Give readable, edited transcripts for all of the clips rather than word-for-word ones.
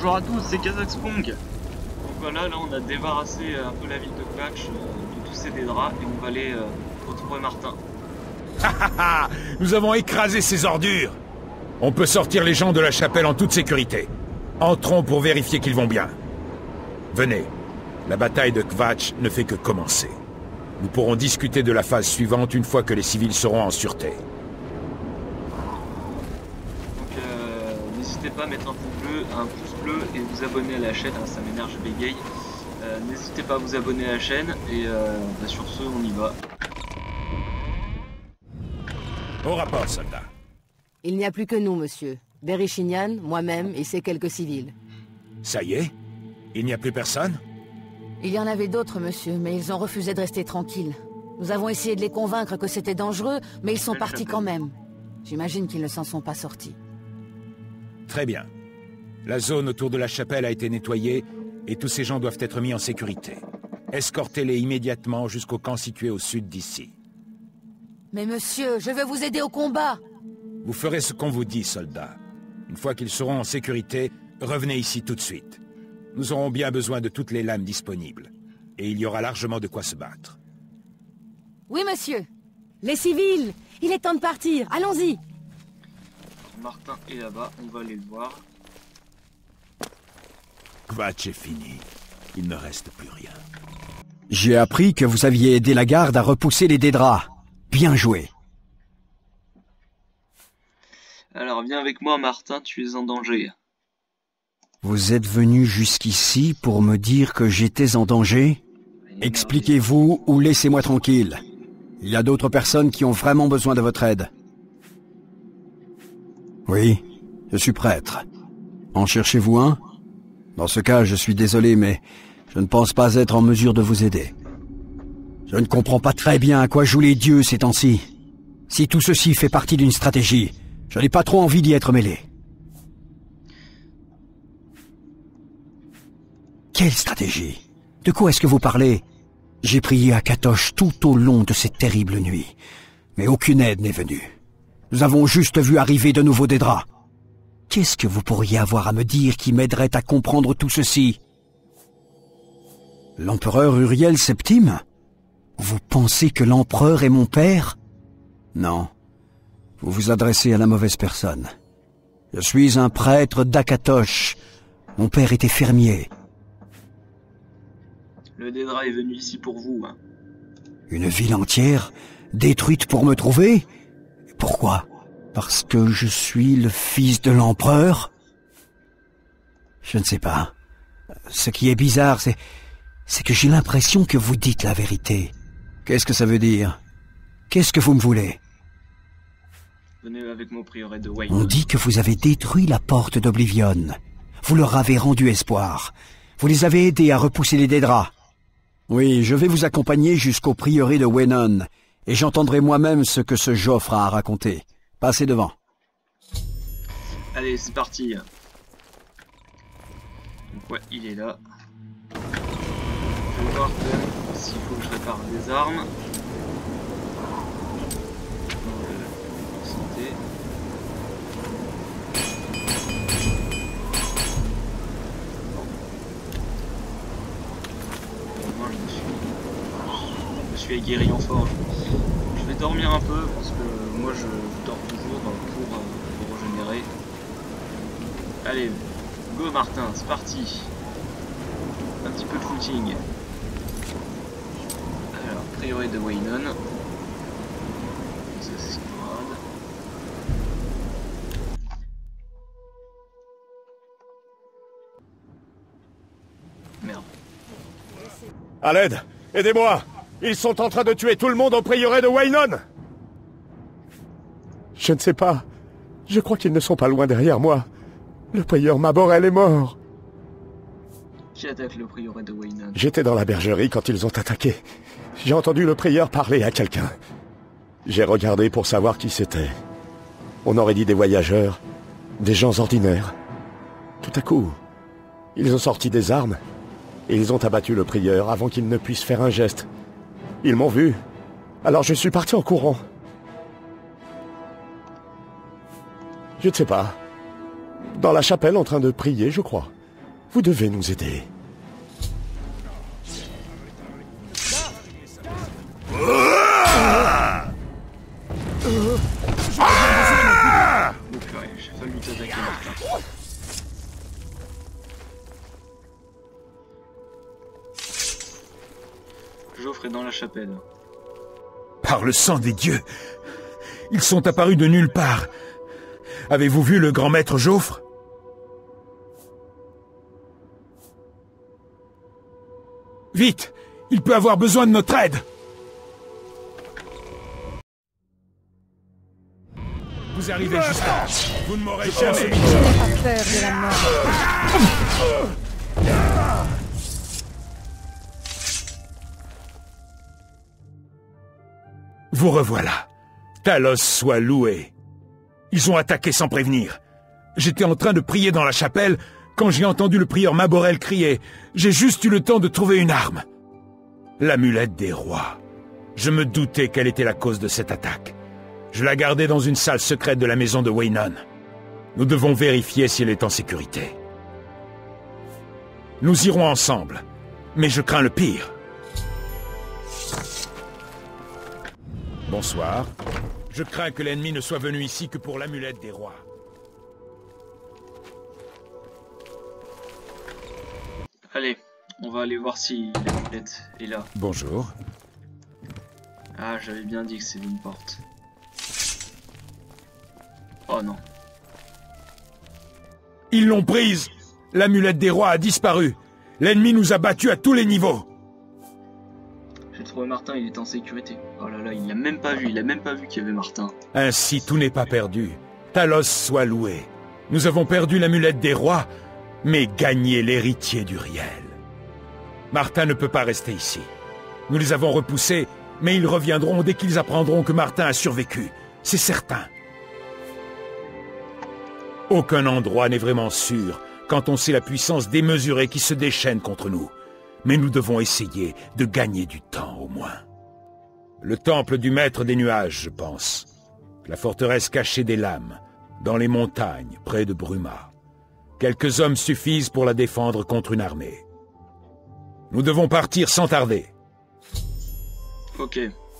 Bonjour à tous, c'est Kazakhspong. Donc voilà, là on a débarrassé un peu la ville de Kvatch de tous ces draps et on va aller retrouver Martin. Nous avons écrasé ces ordures. On peut sortir les gens de la chapelle en toute sécurité. Entrons pour vérifier qu'ils vont bien. Venez, la bataille de Kvatch ne fait que commencer. Nous pourrons discuter de la phase suivante une fois que les civils seront en sûreté. Donc n'hésitez pas à mettre un pouce bleu et vous abonner à la chaîne, ça m'énerve, je bégaye. N'hésitez pas à vous abonner à la chaîne et sur ce on y va. Au rapport, soldat. Il n'y a plus que nous, monsieur. Berishinian, moi-même et ces quelques civils. Ça y est? Il n'y a plus personne? Il y en avait d'autres, monsieur, mais ils ont refusé de rester tranquilles. Nous avons essayé de les convaincre que c'était dangereux, mais ils sont partis quand même. J'imagine qu'ils ne s'en sont pas sortis. Très bien. La zone autour de la chapelle a été nettoyée et tous ces gens doivent être mis en sécurité. Escortez-les immédiatement jusqu'au camp situé au sud d'ici. Mais monsieur, je veux vous aider au combat! Vous ferez ce qu'on vous dit, soldat. Une fois qu'ils seront en sécurité, revenez ici tout de suite. Nous aurons bien besoin de toutes les lames disponibles. Et il y aura largement de quoi se battre. Oui, monsieur! Les civils! Il est temps de partir, allons-y! Martin est là-bas, on va aller le voir. Kvatch est fini. Il ne reste plus rien. J'ai appris que vous aviez aidé la garde à repousser les Dédras. Bien joué. Alors viens avec moi Martin, tu es en danger. Vous êtes venu jusqu'ici pour me dire que j'étais en danger? Expliquez-vous ou laissez-moi tranquille. Il y a d'autres personnes qui ont vraiment besoin de votre aide. Oui, je suis prêtre. En cherchez-vous un? Dans ce cas, je suis désolé, mais je ne pense pas être en mesure de vous aider. Je ne comprends pas très bien à quoi jouent les dieux ces temps-ci. Si tout ceci fait partie d'une stratégie, je n'ai pas trop envie d'y être mêlé. Quelle stratégie? De quoi est-ce que vous parlez? J'ai prié à Katoche tout au long de cette terrible nuit, mais aucune aide n'est venue. Nous avons juste vu arriver de nouveaux Dédras. Qu'est-ce que vous pourriez avoir à me dire qui m'aiderait à comprendre tout ceci? L'empereur Uriel Septime? Vous pensez que l'empereur est mon père? Non. Vous vous adressez à la mauvaise personne. Je suis un prêtre d'Akatosh. Mon père était fermier. Le Dédra est venu ici pour vous. Hein. Une ville entière, détruite pour me trouver? Pourquoi? Parce que je suis le fils de l'empereur? Je ne sais pas. Ce qui est bizarre, c'est que j'ai l'impression que vous dites la vérité. Qu'est-ce que ça veut dire? Qu'est-ce que vous me voulez? Venez avec moi au prieuré de Wayne. On dit que vous avez détruit la porte d'Oblivion. Vous leur avez rendu espoir. Vous les avez aidés à repousser les Dédras. Oui, je vais vous accompagner jusqu'au prieuré de Wenon, et j'entendrai moi-même ce que ce Joffre a à raconter. Passez devant. Allez, c'est parti. Donc ouais, il est là. Je vais voir s'il faut que je répare des armes. Santé. Moi je me suis aguerri en forge. Je vais dormir un peu parce que moi je dors toujours pour régénérer. Allez, go Martin, c'est parti. Un petit peu de footing. Alors, prieuré de Waynon. Ça c'est camarade. Merde. À l'aide! Aidez-moi! Ils sont en train de tuer tout le monde au prieuré de Waynon! Je ne sais pas. Je crois qu'ils ne sont pas loin derrière moi. Le prieur Maborel est mort. Qui attaque le prieuré de Waynon? J'étais dans la bergerie quand ils ont attaqué. J'ai entendu le prieur parler à quelqu'un. J'ai regardé pour savoir qui c'était. On aurait dit des voyageurs, des gens ordinaires. Tout à coup, ils ont sorti des armes et ils ont abattu le prieur avant qu'il ne puisse faire un geste. Ils m'ont vu, alors je suis parti en courant. Je ne sais pas. Dans la chapelle en train de prier, je crois. Vous devez nous aider. Oh purée, j'ai failli t'attaquer Martin. Joffre est dans la chapelle. Par le sang des dieux, ils sont apparus de nulle part. Avez-vous vu le grand maître Joffre? Vite! Il peut avoir besoin de notre aide! Vous arrivez juste là. Vous ne m'aurez jamais. Je n'ai pas peur de la mort. Vous revoilà. Talos soit loué. Ils ont attaqué sans prévenir. J'étais en train de prier dans la chapelle quand j'ai entendu le prieur Maborel crier. J'ai juste eu le temps de trouver une arme. L'amulette des rois. Je me doutais quelle était la cause de cette attaque. Je la gardais dans une salle secrète de la maison de Weynon. Nous devons vérifier si elle est en sécurité. Nous irons ensemble, mais je crains le pire. Bonsoir. Je crains que l'ennemi ne soit venu ici que pour l'amulette des rois. Allez, on va aller voir si l'amulette est là. Bonjour. Ah, j'avais bien dit que c'est une porte. Oh non. Ils l'ont prise. L'amulette des rois a disparu. L'ennemi nous a battus à tous les niveaux. J'ai trouvé Martin, il est en sécurité. Oh là là, il l'a même pas vu, il a même pas vu qu'il y avait Martin. Ainsi, tout n'est pas perdu. Talos soit loué. Nous avons perdu l'amulette des rois, mais gagné l'héritier d'Uriel. Martin ne peut pas rester ici. Nous les avons repoussés, mais ils reviendront dès qu'ils apprendront que Martin a survécu. C'est certain. Aucun endroit n'est vraiment sûr quand on sait la puissance démesurée qui se déchaîne contre nous. Mais nous devons essayer de gagner du temps au moins. Le temple du maître des nuages, je pense. La forteresse cachée des lames, dans les montagnes, près de Bruma. Quelques hommes suffisent pour la défendre contre une armée. Nous devons partir sans tarder. Ok.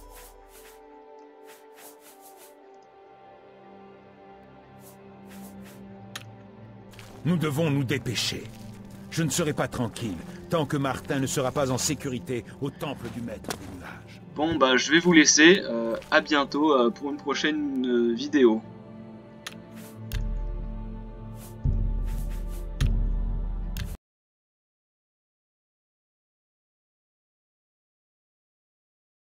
Nous devons nous dépêcher. Je ne serai pas tranquille tant que Martin ne sera pas en sécurité au temple du maître des nuages. Bon bah je vais vous laisser. À bientôt pour une prochaine vidéo.